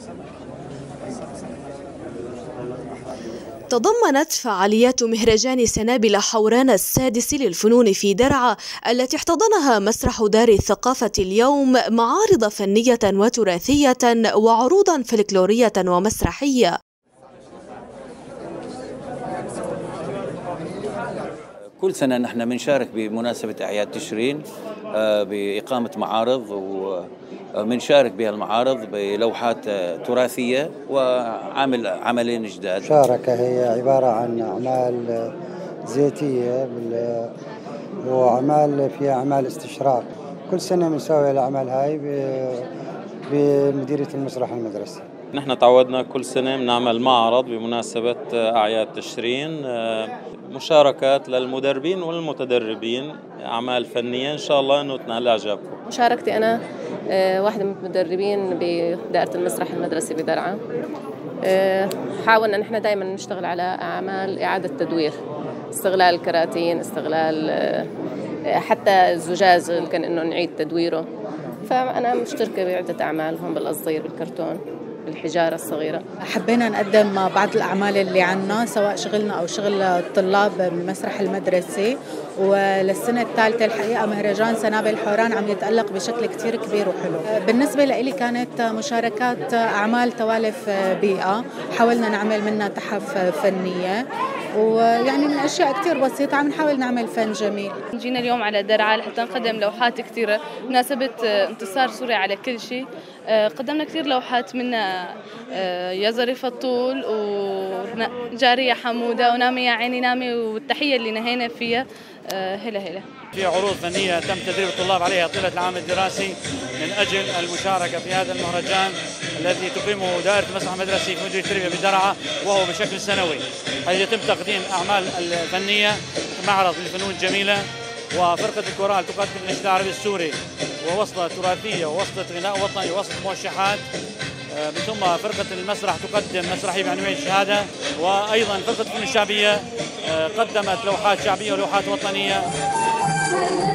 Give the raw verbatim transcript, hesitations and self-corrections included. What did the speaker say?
تضمنت فعاليات مهرجان سنابل حوران السادس للفنون في درعا التي احتضنها مسرح دار الثقافة اليوم معارض فنية وتراثية وعروضا فلكلورية ومسرحية. كل سنة نحن بنشارك بمناسبة أعياد تشرين بإقامة معارض، وبنشارك بها المعارض بلوحات تراثية وعامل عملين جداد. مشاركة هي عبارة عن أعمال زيتية وأعمال فيها أعمال استشراق. كل سنة بنسوي الأعمال هاي بمديرية المسرح المدرسي. نحن تعودنا كل سنة بنعمل معرض بمناسبة أعياد تشرين، مشاركات للمدربين والمتدربين، أعمال فنية إن شاء الله أنه تنال إعجابكم. مشاركتي أنا واحدة من المدربين بدائرة المسرح المدرسي بدرعا. حاولنا نحن دائما نشتغل على أعمال إعادة تدوير، استغلال الكراتين، استغلال حتى الزجاج يمكن إنه نعيد تدويره. فأنا مشتركة بعدة أعمال هون بالقصدير بالكرتون بالحجارة الصغيرة. حبينا نقدم بعض الأعمال اللي عنا سواء شغلنا أو شغل الطلاب بالمسرح المدرسي. وللسنة الثالثة الحقيقة مهرجان سنابل حوران عم يتألق بشكل كتير كبير وحلو. بالنسبة لي كانت مشاركات أعمال توالف بيئة، حاولنا نعمل منها تحف فنية، ويعني من أشياء كتير بسيطة عم نحاول نعمل فن جميل. جينا اليوم على درعا لحتى نقدم لوحات كثيرة بمناسبة انتصار سوريا على كل شيء. قدمنا كثير لوحات منها يا ظريف الطول وجارية حمودة ونامي يا عيني نامي، والتحية اللي نهينا فيها هلا هلا. في عروض فنية تم تدريب الطلاب عليها طيلة العام الدراسي من أجل المشاركة في هذا المهرجان الذي تقيمه دائرة المسرح المدرسي في مديرية التربية بدرعا، وهو بشكل سنوي، حيث يتم تقديم أعمال الفنية، معرض للفنون الجميلة، وفرقة الكورال تقدم النشيد العربي السوري ووصلة تراثية ووصلة غناء وطني ووصلة موشحات. من ثم فرقة المسرح تقدم مسرحية بعنوان الشهادة، وأيضا فرقة الفنون الشعبية قدمت لوحات شعبية ولوحات وطنية.